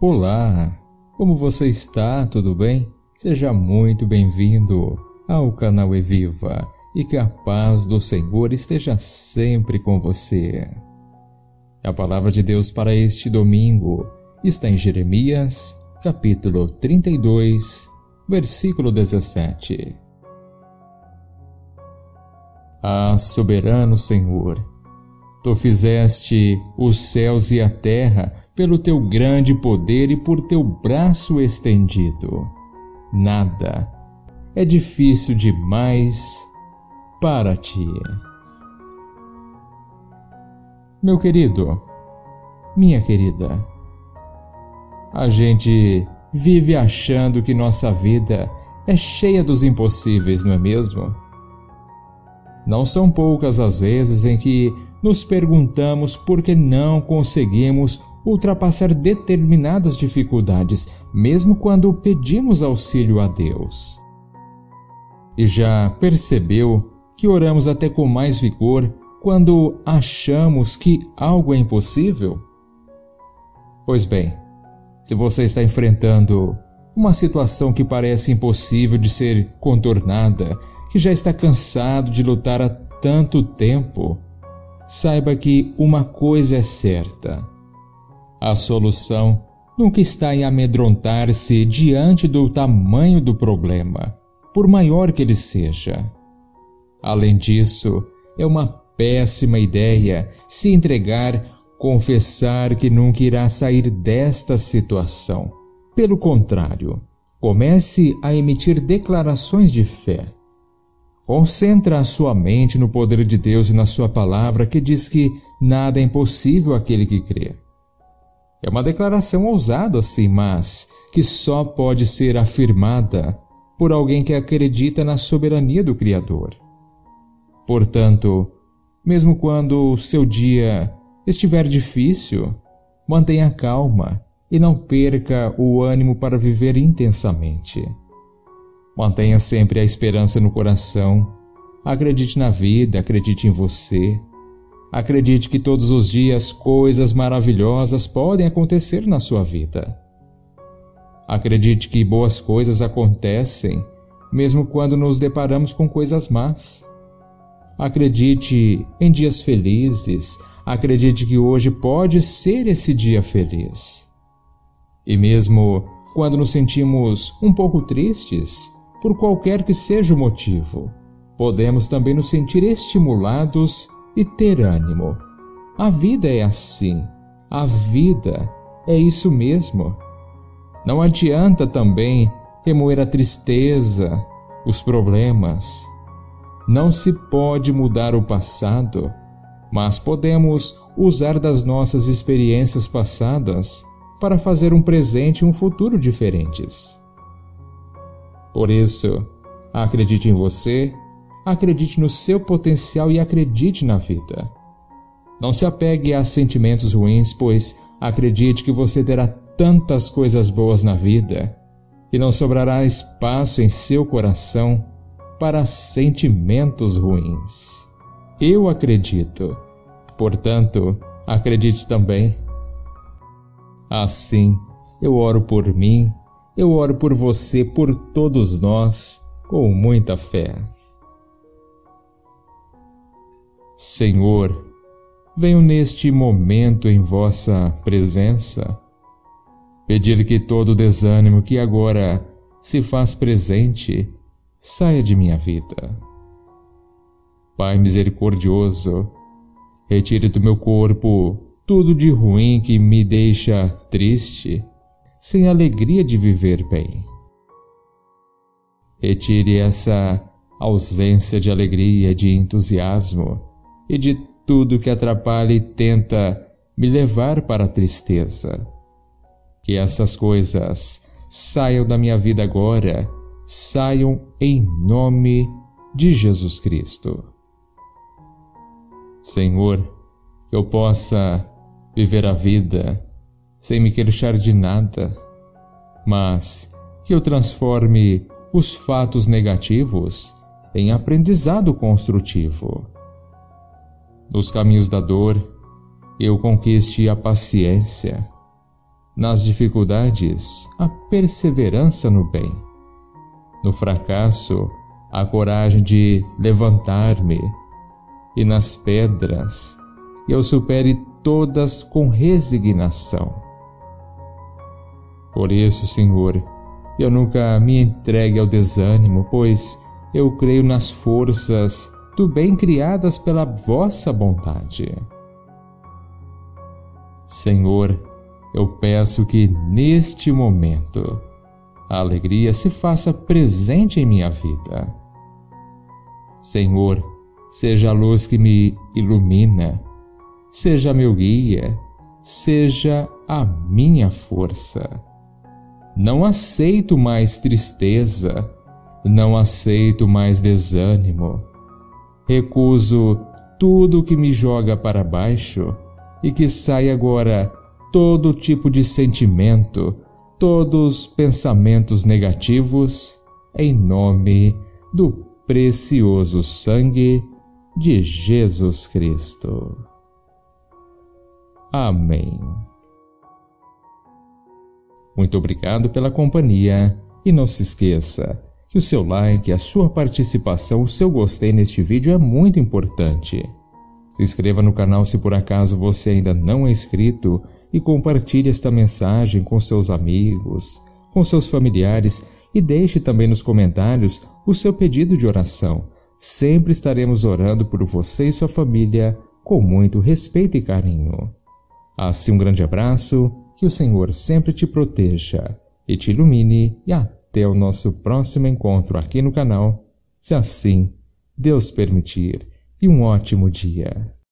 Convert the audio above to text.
Olá, como você está? Tudo bem? Seja muito bem-vindo ao canal Eviva e que a paz do Senhor esteja sempre com você. A palavra de Deus para este domingo está em Jeremias, capítulo 32, versículo 17. Ah, soberano Senhor, Tu fizeste os céus e a terra pelo Teu grande poder e por Teu braço estendido. Nada é difícil demais para Ti. Meu querido, minha querida, a gente vive achando que nossa vida é cheia dos impossíveis, não é mesmo? Não são poucas as vezes em que nos perguntamos por que não conseguimos ultrapassar determinadas dificuldades, mesmo quando pedimos auxílio a Deus. E já percebeu que oramos até com mais vigor quando achamos que algo é impossível? Pois bem, se você está enfrentando uma situação que parece impossível de ser contornada, que já está cansado de lutar há tanto tempo, saiba que uma coisa é certa: a solução nunca está em amedrontar-se diante do tamanho do problema, por maior que ele seja. Além disso, é uma péssima ideia se entregar, confessar que nunca irá sair desta situação. Pelo contrário, comece a emitir declarações de fé. Concentra a sua mente no poder de Deus e na sua palavra que diz que nada é impossível àquele que crê. É uma declaração ousada, sim, mas que só pode ser afirmada por alguém que acredita na soberania do Criador. Portanto, mesmo quando o seu dia estiver difícil, mantenha calma e não perca o ânimo para viver intensamente. Mantenha sempre a esperança no coração. Acredite na vida, acredite em você. Acredite que todos os dias coisas maravilhosas podem acontecer na sua vida. Acredite que boas coisas acontecem, mesmo quando nos deparamos com coisas más. Acredite em dias felizes. Acredite que hoje pode ser esse dia feliz. E mesmo quando nos sentimos um pouco tristes, por qualquer que seja o motivo, podemos também nos sentir estimulados e ter ânimo. A vida é assim. A vida é isso mesmo. Não adianta também remoer a tristeza, os problemas. Não se pode mudar o passado, mas podemos usar das nossas experiências passadas para fazer um presente e um futuro diferentes. Por isso, acredite em você, acredite no seu potencial e acredite na vida. Não se apegue a sentimentos ruins, pois acredite que você terá tantas coisas boas na vida e não sobrará espaço em seu coração para sentimentos ruins. Eu acredito, portanto, acredite também. Assim, eu oro por mim, eu oro por você, por todos nós, com muita fé. Senhor, venho neste momento em vossa presença, pedir que todo desânimo que agora se faz presente saia de minha vida. Pai misericordioso, retire do meu corpo tudo de ruim que me deixa triste, sem alegria de viver bem. Retire essa ausência de alegria, de entusiasmo e de tudo que atrapalha e tenta me levar para a tristeza. Que essas coisas saiam da minha vida agora, saiam em nome de Jesus Cristo. Senhor, que eu possa viver a vida sem me queixar de nada, mas que eu transforme os fatos negativos em aprendizado construtivo. Nos caminhos da dor, eu conquiste a paciência. Nas dificuldades, a perseverança no bem. No fracasso, a coragem de levantar-me. E nas pedras, eu supere todas com resignação. Por isso, Senhor, eu nunca me entregue ao desânimo, pois eu creio nas forças do bem criadas pela vossa bondade. Senhor, eu peço que neste momento a alegria se faça presente em minha vida. Senhor, seja a luz que me ilumina, seja meu guia, seja a minha força. Não aceito mais tristeza, não aceito mais desânimo. Recuso tudo que me joga para baixo e que saia agora todo tipo de sentimento, todos pensamentos negativos, em nome do precioso sangue de Jesus Cristo. Amém. Muito obrigado pela companhia e não se esqueça que o seu like, a sua participação, o seu gostei neste vídeo é muito importante. Se inscreva no canal se por acaso você ainda não é inscrito e compartilhe esta mensagem com seus amigos, com seus familiares e deixe também nos comentários o seu pedido de oração. Sempre estaremos orando por você e sua família com muito respeito e carinho. Assim, um grande abraço, que o Senhor sempre te proteja e te ilumine e até o nosso próximo encontro aqui no canal, se assim Deus permitir, e um ótimo dia.